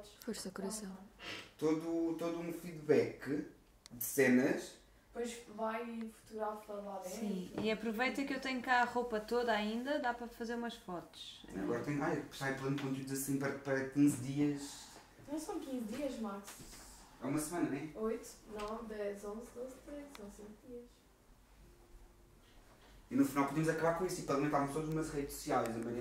fotos. Força, coração. Todo um feedback de cenas. Depois vai e fotografa lá dentro. Sim, e aproveita que eu tenho cá a roupa toda ainda, dá para fazer umas fotos. Agora tenho. Sai plano de conteúdos assim para 15 dias. Não são 15 dias, Max. É uma semana, não é? 8, 9, 10, 11, 12, 13. São 5 dias. E no final podíamos acabar com isso e para alimentarmos todas umas redes sociais. A Maria